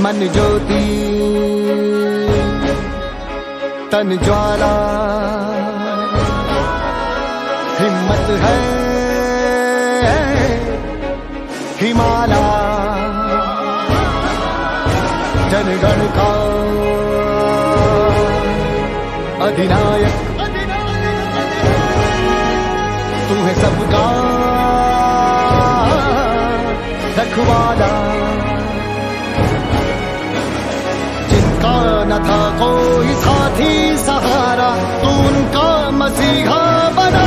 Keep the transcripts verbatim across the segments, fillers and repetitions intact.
मन ज्योति तन ज्वाला, हिम्मत है हिमाला, जनगण का अधिनायक तू है सबका रखवाला। जिनका न था कोई साथी सहारा, तू उनका मसीहा बना।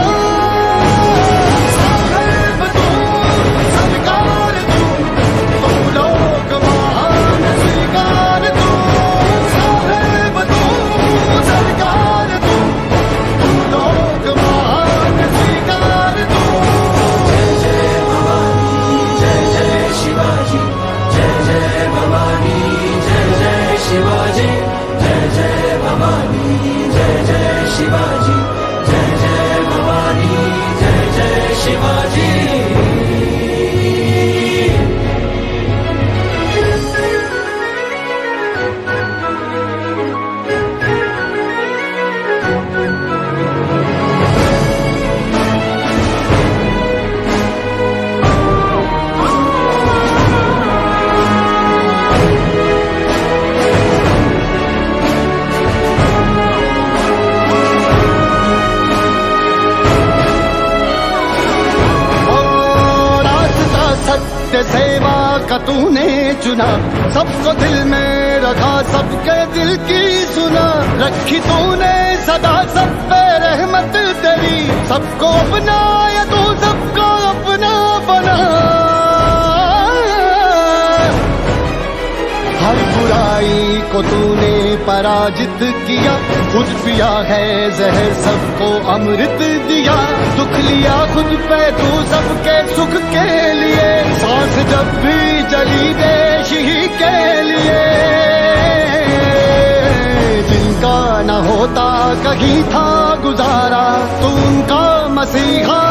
शिवाजी जय जय भवानी, जय जय शिवाजी, जय जय भवानी, जय जय शिवाजी। सेवा का तूने चुना, सबको दिल में रखा, सबके दिल की सुना। रखी तूने सदा सब पे रहमत तेरी, सबको अपनाया तू सबको अपना बना। हर बुराई को तूने पराजित किया, खुद पिया है जहर सबको अमृत दिया। दुख लिया खुद पे तू सबके सुख के लिए, सांस जब भी चली देश ही के लिए। जिनका न होता कहीं था गुजारा, तू उनका मसीहा